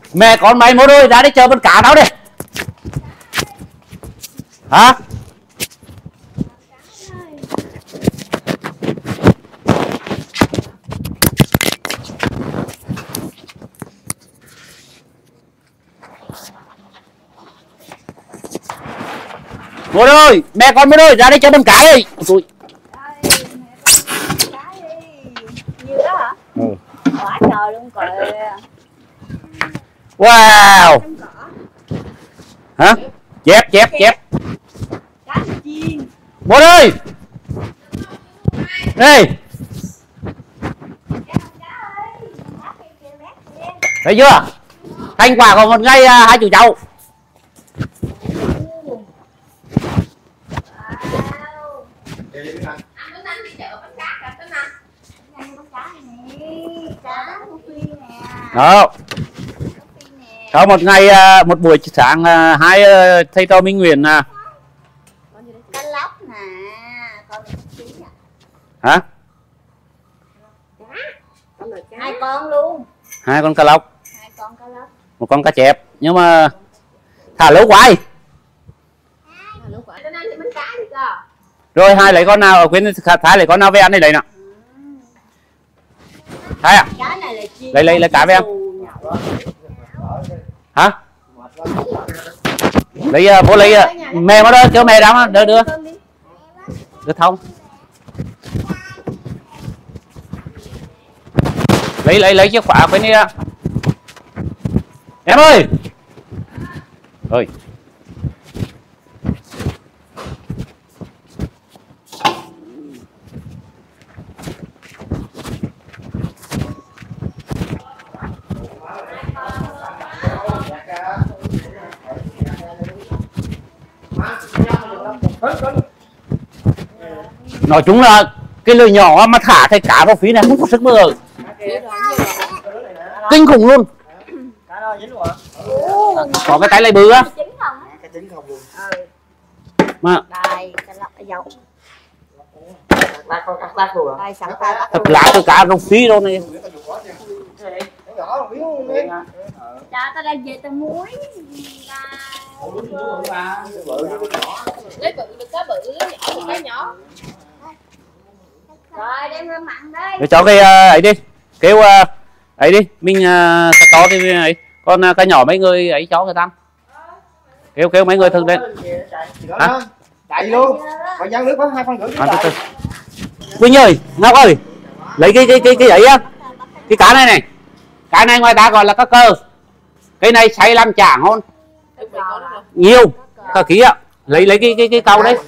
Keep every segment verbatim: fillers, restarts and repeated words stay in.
Mẹ con mày mua đôi ra đi chờ con cá đâu đi. Hả? Mua đôi, mẹ con mua đôi ra đi chờ con cá đi. Ui. Nhiều đó hả? Ừ. Quá trời luôn kìa. Wow. Hả? Chép chép chép. Cá chiên. Mua đôi. Đây. Thấy chưa? Thành quả của một ngày hai chủ chậu. Đó. Sau một ngày một buổi sáng hai thầy trò Minh Nguyễn à. Cá lóc nè, con nè. Hả? Hai con luôn. Hai con cá lóc. Hai con cá lóc. Một con cá chép, nhưng mà thả lỗ quái. Rồi hai lấy con nào, quên Thái lấy con nào về ăn đây lấy nào. Thái à? Lấy lấy lấy cá về em. Hả? Lấy bố lấy mẹ mà đó kêu mẹ đóng đưa đưa. Đưa thông. Lấy lấy lấy chiếc khóa quên đi ra. Em ơi. Ơi. Nói chung là cái lưới nhỏ mà thả thấy cá vào phí này không có sức mơ. Kinh khủng luôn. Có cái tay lấy bự á. Mà thật lá từ cá rong phí đâu này. Cha ta đang về tao muối. Lấy bự được cá bự, lấy nhỏ được cá nhỏ. Rồi đem ra mặn đây. Để cho cái ấy đi. Kêu ấy đi, mình uh, to thì ấy. Con uh, cá nhỏ mấy người ấy cho người ta. Kêu kêu mấy người thường đến. Hả? Đại luôn. Còn dao nước có hai phân rưỡi. Quỳnh ơi, Ngọc ơi. Lấy cái cái cái cái ấy á. Cái cá này này. Cái này ngoài ta gọi là cá cơ. Cái này xay làm chả ngon. Nhiều. Cá ký ạ. Lấy lấy cái cái cái câu đấy.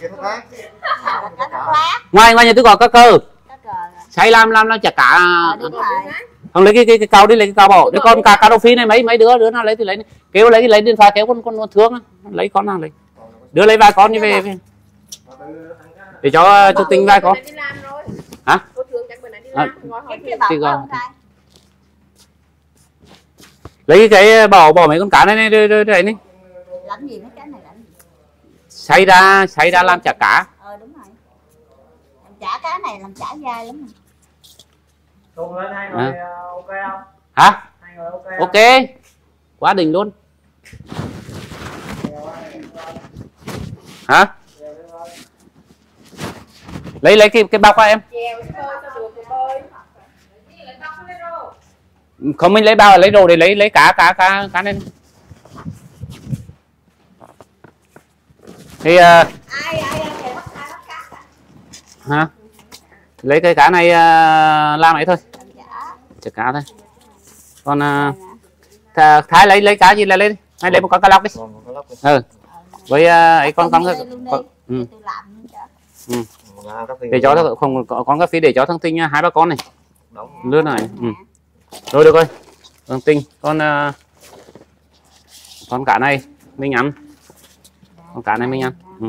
Ngoài ngoài nhà tôi gọi cá cơ. Xay làm làm làm chả cá. Không lấy cái cái cái câu đi, lấy cái câu bỏ. Để con cá cá rô phi này mấy mấy đứa đứa nào lấy thì lấy. Kêu lấy lấy điện thoại kéo con con thương lấy con nào lấy. Đưa lấy vài con như về, về. Để cho cho tinh vài con. Hả? À, thì gọi. Lấy cái bỏ bỏ mấy con cá này này đây đây đây này. Làm gì mấy cái này làm gì? Xay ra xay ra làm chả cá. Ờ đúng rồi. Làm chả cá này làm chả dai lắm. Cùng lên hai người à. Ok không? Hả? Hai người ok. Ok. Quá đỉnh luôn. Hả? Lấy lấy cái cái bao qua em. Không mình lấy bao lấy đồ để lấy lấy cá cá cá cá lên. Thì uh, ai ai ai bắt cá bắt cá. Hả? Lấy cái cá này uh, làm ấy thôi. Chả cá thôi. Còn uh, Thái lấy lấy cá gì là lấy hay lấy một con cá lóc đi. Ừ. Với uh, ấy con con, con ừ. Ừ. Để cho nó không con cà phê để cho thằng Tinh hai ba con này. Lướt này. Ừ. Rồi được rồi. Thằng Tinh con uh, con cá này mình ăn. Con cá này mình ăn. Ừ.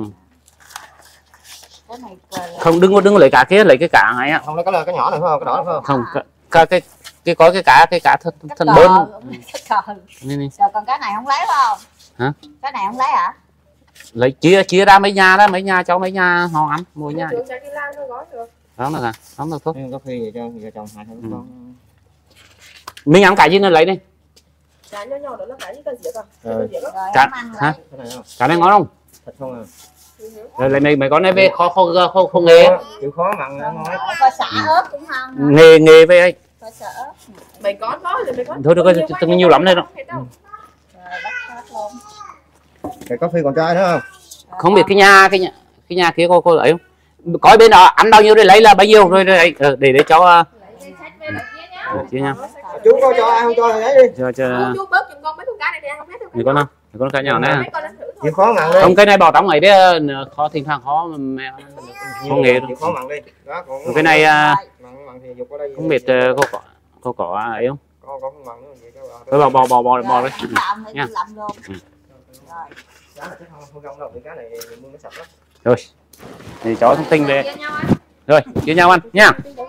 Không đừng có đừng có lấy cá kia, lấy cái cá này á. Không lấy cái cái nhỏ này phải không? Cái đỏ phải không? Không, cái cái cái có cái cá cái cá thân thân đơn. Rồi còn cái này không lấy phải không? Hả? Cái này không lấy hả? Lấy chia chia ra mấy nhà đó, mấy nhà cho mấy nhà họ ăn, mỗi nhà. Đó là à, đó là thuốc. Có khi vậy cho vợ chồng hai con. Mình ăn cái gì nó lấy đi. Cá nhỏ nhỏ đó là cá gì cần giết à? Ờ. Cá hả? Cái này không? Cá này ngon không? Thật không à? Rồi lại mày mày có này về khó khó khó không nghề á. Chịu khó mặn nó ngon. Có xả ớt cũng ngon. Nghề nghề về ấy. Có xả ớt. Mày có có thì mày có. Thôi được rồi, từng nhiều lắm đây đâu. Rồi bắt hết luôn. Cái cà phê con trai nữa không? Không biết cái nhà cái nhà cái nhà kia cô cô ấy không? Có bên đó ăn bao nhiêu để lấy là bao nhiêu rồi đây ờ, để để cho uh, chia nhau. Chú có cho ai không cho thì lấy đi. Cho cho Chú bớt chừng con mấy con cá này đi ăn không hết đâu. người con không? Người con cá nhỏ này. Chịu khó mặn đi. Không cái này bỏ trong ấy đấy khó thỉnh thoảng khó mẹ không nghề đâu. Chịu khó mặn đi. Đó còn Cái này uh, mặn mặn thì dục ở đây. không biết uh, có có có có ấy không? Có có không mặn nữa vậy các bạn. Thôi bỏ bỏ bỏ bỏ bỏ đấy. Làm thì Nha. làm luôn. Ừ. Rồi. Cá này chắc không không rong đâu, vì cá này mương nó sạch lắm. Rồi. Thì cho thông tin về. Rồi, chia nhau ăn nha.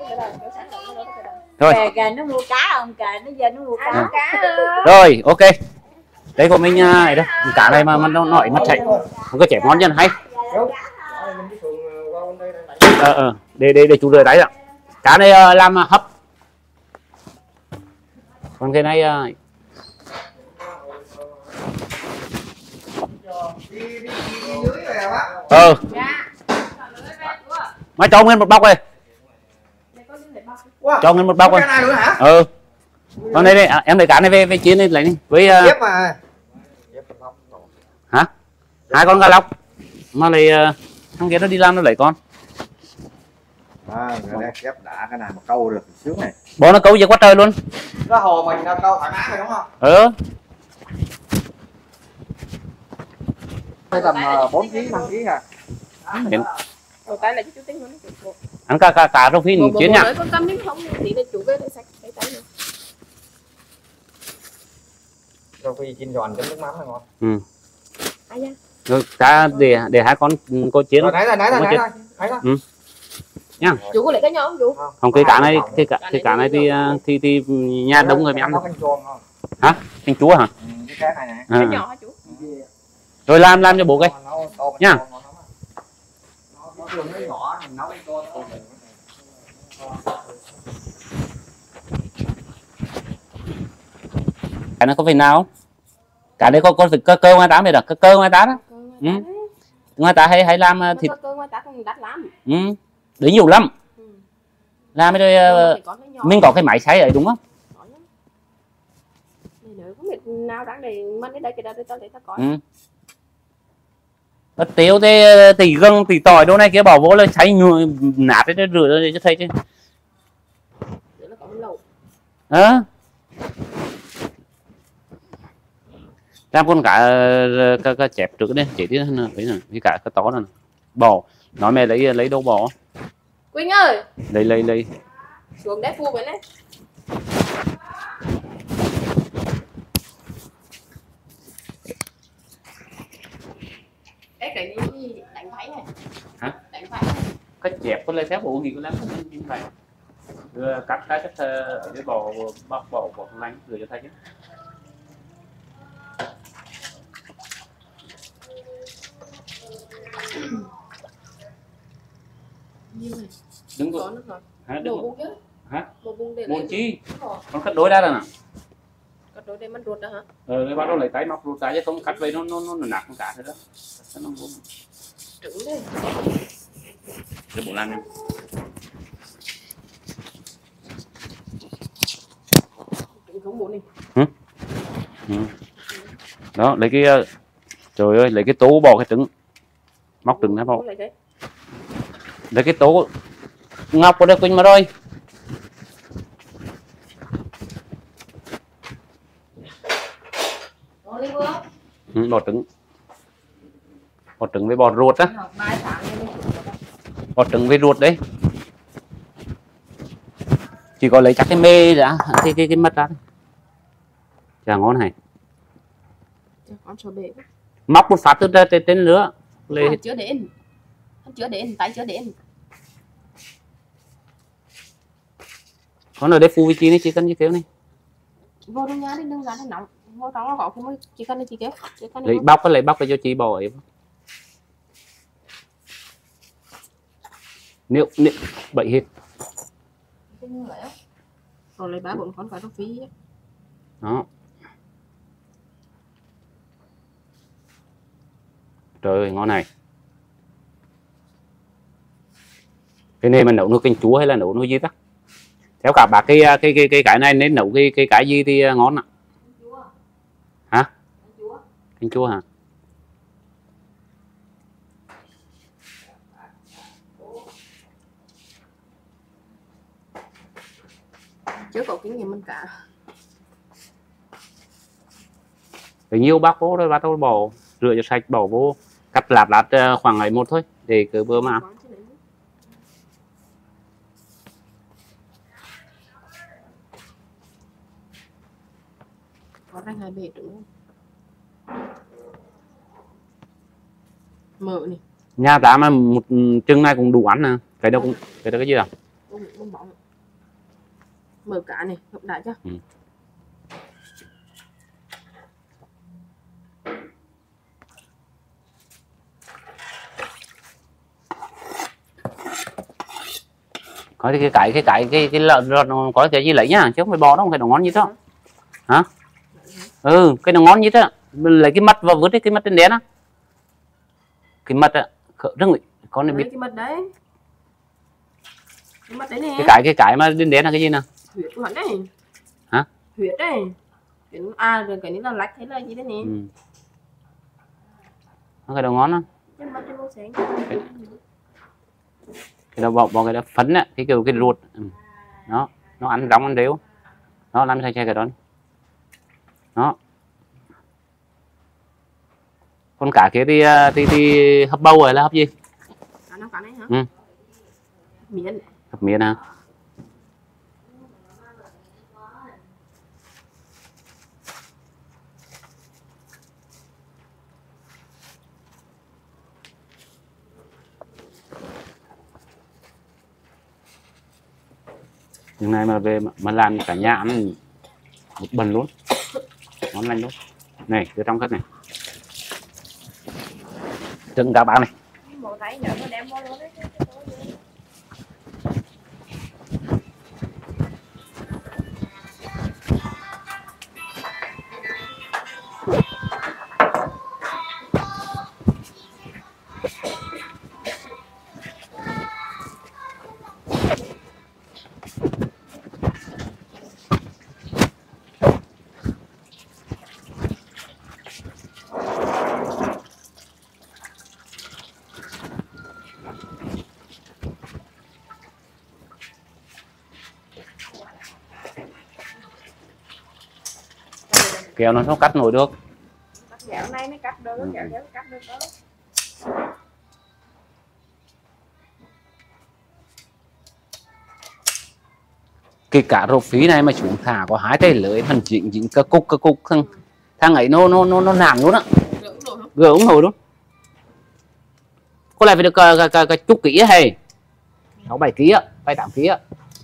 Rồi. Kề kề nó mua cá không? Kề nó về nó mua cá. Ăn cá. Rồi, ok. Đấy của mình này đó, cả này mà nó nổi mắt chảy. Không có chém ngon nhân hay. Đúng. Đó, mình cái phường qua bên đây đây. Ờ ờ, để để để chú rửa đấy ạ. Cá này uh, làm uh, hấp. Còn cái này uh, ờ mới cho nguyên một bọc này, cho nguyên một bọc Cái này. này nữa hả? Ừ, con này đây à, em lấy cá này về về chiên lên lấy đi với uh, Dép mà. hả hai con cá lóc mà lấy uh, thằng kia nó đi làm nó lấy con À, rồi đây ghép đã cái này mà câu được sướng này. bỏ nó câu về quá trời luôn. Cái hồ mình nó câu thoải mái rồi đúng không? Ừ, Tầm bốn ký năm ký à. Rồi cái này chú tính luôn. ăn cá cá cá rau phi chiến nha. Con câm không thì để chủ về để sạch cái tay nữa. Rau phi chiên giòn chấm nước mắm là ngon. Ừ. Ai da. Rồi cá để để hai con cô chiến. Rồi nãy rồi nãy rồi nãy rồi. Nãy rồi. Ừ. Nha. Chủ có lấy cái nhỏ không chú? Không cái cá này cái cá cái cá này thì uh, thì thì nhà đông người mới ăn được. Canh chuông không? Hả? Canh chúa hả? Ừ, cái cá này nè. Cái À. nhỏ hả chú? Rồi làm làm cho bố cái. Nha. Cái nó có phải nào không? Cả đây có có cơ cơ ngoài tám vậy đó, cơ cơ ngoài tám đó. Ừ. Ngoài tám hay hay làm uh, thịt. Cơ ngoài tá đắt lắm. Ừ. Đấy nhiều lắm. Ừ. Làm rồi uh, mình có cái máy xay ấy đúng không? Nếu không biết nào đáng để mình đến đây cái đó để tao để tao coi. Ừ. Bất tiêu thì tỉ gừng tỉ tỏi đâu này kia bỏ vô là xay nhùi nát đấy rửa cho thấy chứ. Nó có lẩu. Ờ. Làm con cả cái cái chẹp trước đấy, chỉ tí nữa đấy nè, cái cả cái to này. Bò, nói mẹ lấy lấy đâu bò? Quỳnh ơi, Lấy lấy lấy. xuống đấy phu với này. Cái cái gì đánh váy này. Hả? Đánh váy này. Cái chẹp có lấy phép bộ gì có làm không như vậy. Đưa cắt cái cái cái bò bò bò bò lạnh rồi cho thấy chứ. Nhiều này. Đứng Có rồi. nước rồi. Hả? Đồ Đứng bung chứ. hả? Đồ bung để Muốn chi? Con cắt đối ra rồi nè. Cắt đôi để mình ruột đó hả? Ờ, rồi bắt đầu lấy tay móc ruột ra chứ không cắt vậy nó nó nó nặng con cả thế đó. Nó không Trứng đây. để bộ làm đi. Trứng không muốn đi. Ừ. Ừ. Đó lấy cái trời ơi lấy cái tố bò cái trứng móc trứng ra bò lấy cái tố ngọc của đây quỳnh mà rồi. Ừ, bò trứng bò trứng với bò ruột á, bò trứng với ruột đấy chỉ có lấy chắc cái mê đã cái cái cái mất ra chả ngon này. Con sò bể. Móc một phát từ trên trên nữa lấy Không chứa đến. Không chứa đến, tay chứa đến. con ở đây phu vị trí này chỉ cần như kiểu này Vô trong nhà đi đừng ra nó nóng. Vô trong nó có cái mới chỉ cần chị kéo. lấy bóc lấy bóc để cho chị bò ấy. Nếu nếu bậy hết Rồi lấy ba bốn con phải nó phí. đó Trời ơi ngon này. Cái này mình nấu nước canh chúa hay là nấu nước gì ta? Theo cả bà cái cái cái cái cái này nên nấu cái cái cái gì thì ngon ạ? Hả? Canh chúa hả? Chứ có kinh nghiệm mình cả. Phải nhiều bác vô rồi bác tôi bỏ rửa cho sạch bỏ vô cắt lát lát khoảng ấy một thôi để cứ bữa mà. Có rang hai bể đúng không? Mở này. Nhà ta mà một chừng này cũng đủ ăn nè. Cái đó cũng cái đó cái gì à? Bông bóng. Mở cả này, hợp đại chưa? Ừ. Có cái cái cái cái cái cái lợn có cái gì lấy nhá, chứ không phải bò đâu, cái nó ngon như thế. Hả? Ừ, cái nó ngon như thế. Mình lấy cái mắt vào vứt cái mắt trên đen á. Cái mắt á, rất con này biết cái mắt đấy. Cái mắt đấy nè. Cái cái cái cái mà trên đen là cái gì nè? Huyết của hắn đấy. Hả? Huyết đấy. Cái à rồi cái này là lách hay là gì đấy nè. Ừ. Nó cái đồ ngon á. Cái mắt trên màu sáng. Cái, cái đó bỏ bỏ cái đó phấn á, cái kiểu cái ruột. Ừ. Đó, nó ăn rong ăn đều. Nó làm thay cái đó. Đó. Con cá kia thì thì, thì hấp bầu hay là hấp gì? Cá nó cá này hả? Ừ. Miến. Hấp miến hả? Hôm nay mà về mà làm cả nhà ăn một bần luôn, ngon lành luôn. Này từ trong cái này trứng cá bạc này. Kéo nó không cắt nổi được. Dạo này mới cắt được, dạo dạo cắt được đó. Cái cá rô phí này mà chúng thả có hai tay lưới phần dính dính cơ cục cơ cục thằng thằng ấy nó nó nó nó nản luôn á, gỡ ống nổi luôn. Có lại phải được cả, cả, cả chục ký hay sáu bảy ký á, bảy tám ký á.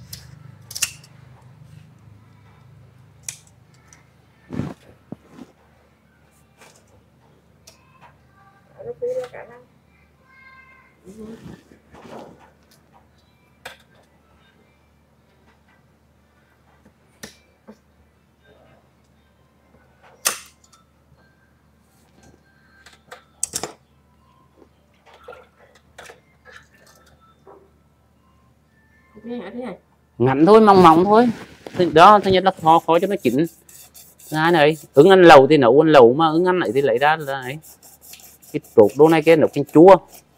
Ngắn thôi, mỏng mỏng thôi. Đó, thứ nhất là khó khó cho nó chín. Thứ hai này, ứng ăn lẩu thì nấu ăn lẩu, mà ứng ăn này thì lấy ra là ấy. Cái trộn đồ này kia nấu canh chua.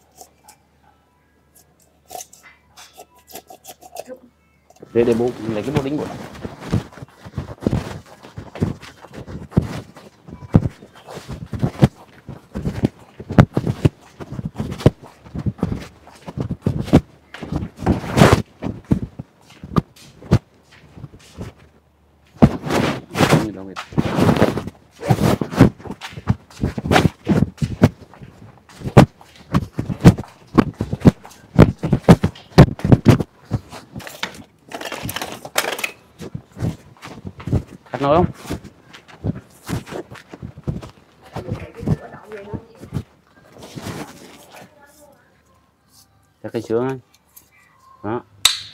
Để để bố lấy cái bô đính của nó. Cắt nổi không? Cắt cái xương ấy. Đó.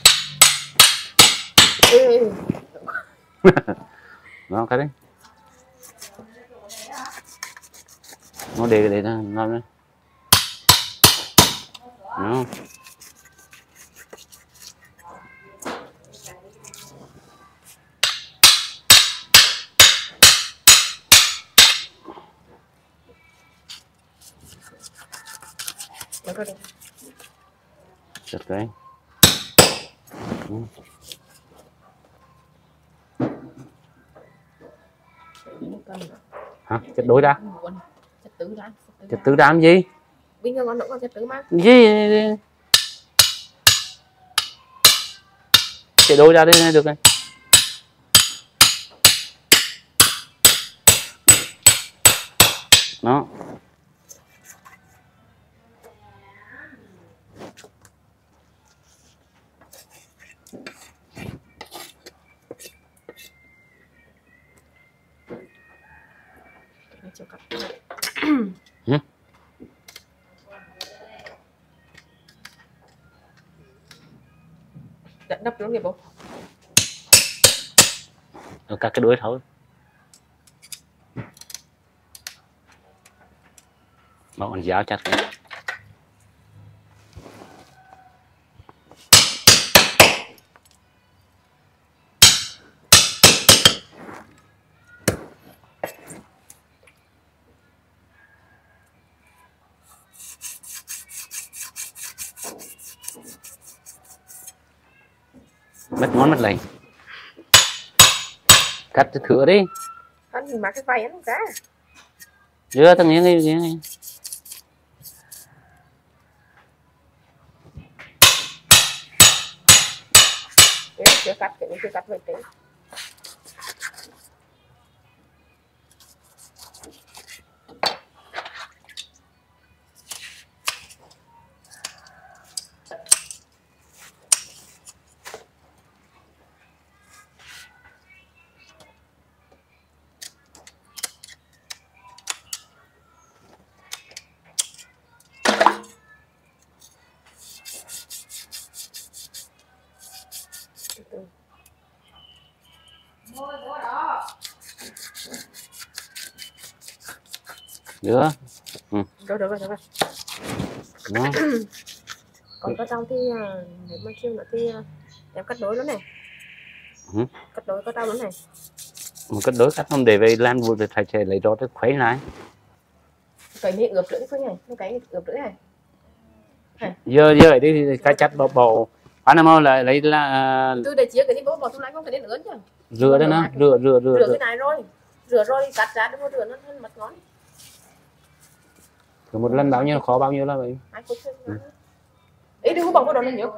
Đó, cắt đi. Nó để để nó nó Đó. Chật cái. Ừ. Hả? Chất đối ra. Chất tứ ra. Chất tứ ra làm gì? Bình thường con nó có chất tứ mà. Gì? Chất đối ra đây được này. Đó. Ừ. Đập đập luôn kìa bố. Rồi cắt cái đuôi thôi. Bảo con giáo chặt cái. Mất ngón mất lành. Cắt cái thửa đi. Anh mà cái vầy ăn cá. Đưa tao nghe nghe nghe. Chưa cắt cái chưa cắt vậy tí. Đưa. Ừ. Được được rồi, được rồi. Đó. Còn có rau thì nếu mà chiều nữa thì em cắt đôi nữa này. Ừ. Cắt đôi có rau nữa này. Một cái đối cắt không để về lan vừa thầy sẽ lấy đó để khuấy lại. Cái này ướp lưỡi thôi này, cái ướp lưỡi này. Giờ giờ đi cái chặt bộ bộ anh em lại lấy là Tôi để chia cái này bố bỏ tủ lạnh không, cái này nữa chứ. rửa đấy nó rửa rửa rửa Rửa cái này rồi. Rửa rồi cắt ra để rửa nó hơn mất ngon. Rồi một lần bao nhiêu khó bao nhiêu là vậy? Hai phút thôi. Ý đừng có bỏ vào đồ này nhiều.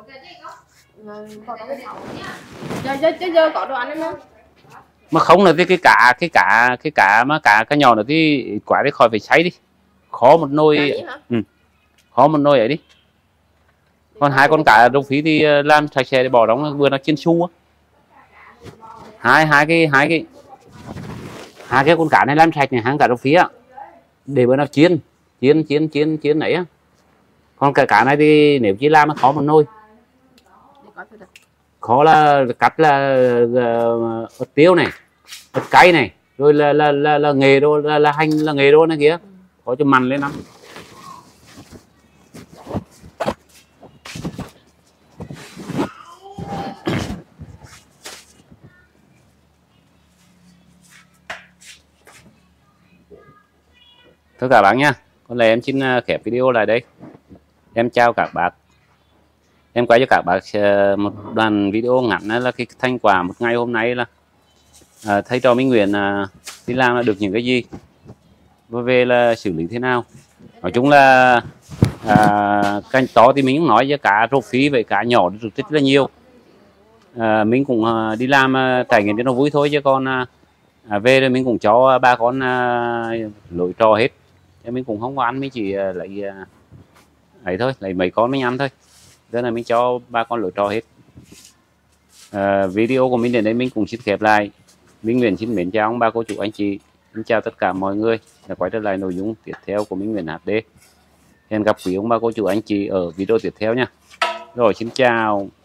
Giờ giờ giờ có đồ ăn nữa. Mà không là cái cái cả cái cả cái cả mà cả cái nhỏ nữa thì quả đi khỏi phải sấy đi. Khó một nồi. Ừ. Khó một nồi ấy đi. Còn hai con cá rong phí thì làm sạch sẽ để bỏ đóng vừa nó chiên su á. Hai hai cái hai cái hai cái con cá này làm sạch này, hai cá rong phí á. Để bữa nào chiên, chiên chiên chiên chiên ấy á. Còn cái cá này thì nếu chỉ làm nó khó một nồi. Khó là cắt là ớt tiêu này, ớt cay này, rồi là là là, là nghề đô là, là hành là nghề đô này kia. Có cho mặn lên lắm. Thôi các bạn nha, con này em xin khép video lại đây. Em chào các bạn. Em quay cho các bạn một đoạn video ngắn là cái thành quả một ngày hôm nay là à, thầy trò Minh Nguyễn à, đi làm là được những cái gì và về là xử lý thế nào. Nói chung là à, canh to thì mình cũng nói với cả rô phí với cả nhỏ được rất là nhiều. À, mình cũng à, đi làm à, trải nghiệm cho nó vui thôi, chứ còn à, à, về rồi mình cũng cho ba con à, lội trò hết. Mình cũng không có ăn, mình chỉ à, lấy à, ấy thôi, lấy mấy con mình ăn thôi. Thế là mình cho ba con lội trò hết. À, video của mình đến đây mình cũng xin khép lại. Minh Nguyễn xin mến chào ông bà cô chú anh chị. Xin chào tất cả mọi người đã quay trở lại nội dung tiếp theo của Minh Nguyễn hát đê. Hẹn gặp quý ông bà cô chú anh chị ở video tiếp theo nha. Rồi xin chào.